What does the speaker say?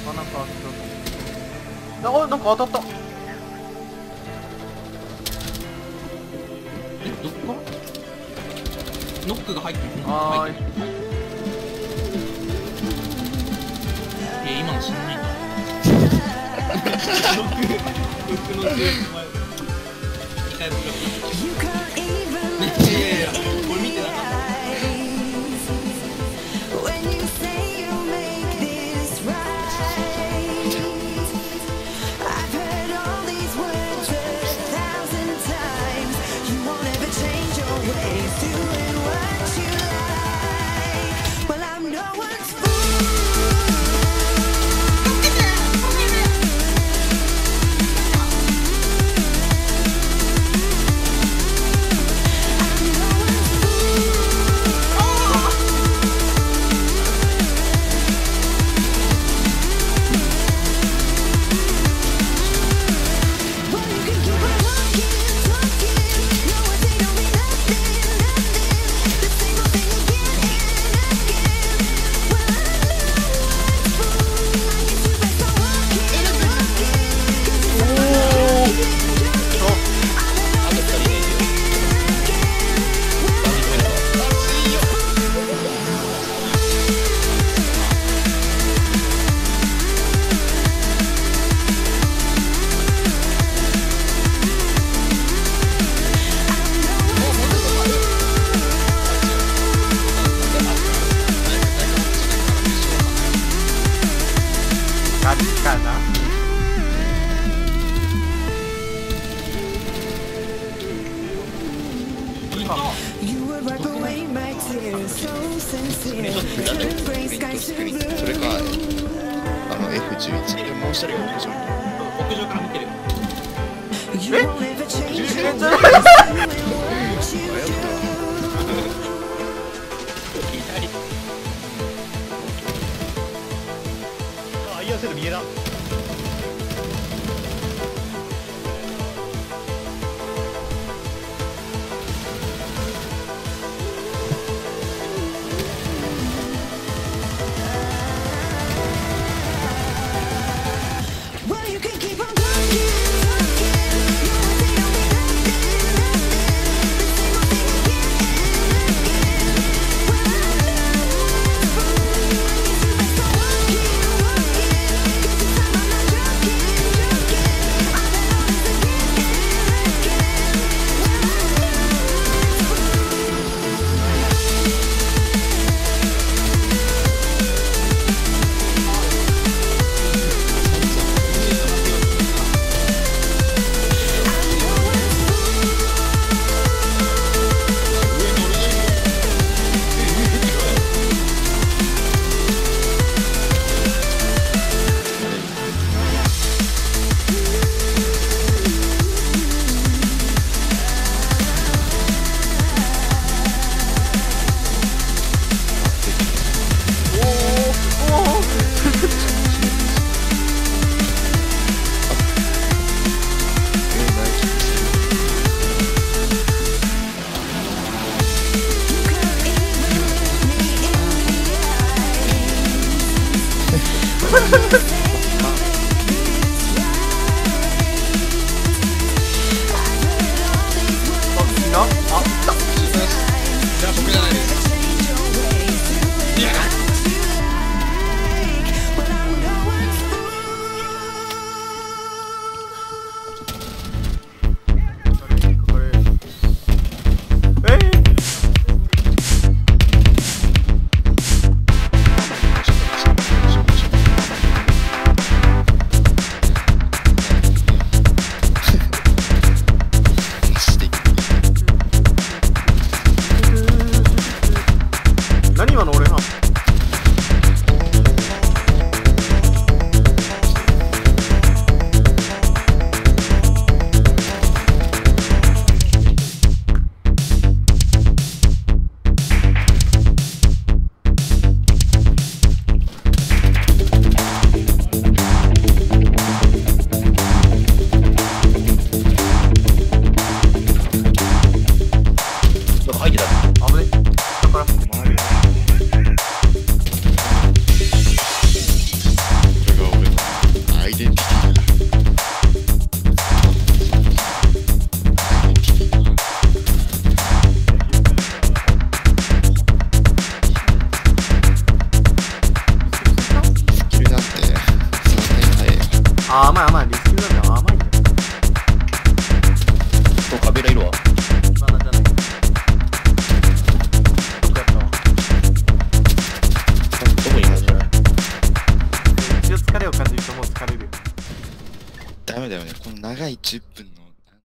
あ、なんか当たった。あ、なんか当たった。 え、どこ？ノックが入ってる。 はーい。 今の死んないか。ノックの強い前。一回分かった。いやいや、これ見てなかった。 ガチかな。 それかF11 でもう一人が屋上から見てる。 あ、いやせる右だ。 あ、甘い甘い。リスキューなんだ。甘いんだよ。 そうカビラいるわ。 暇なんじゃない。どこやったわ。 どこにいるんじゃない。 一応疲れを感じるともう疲れるよ。 ダメだよね、この長い10分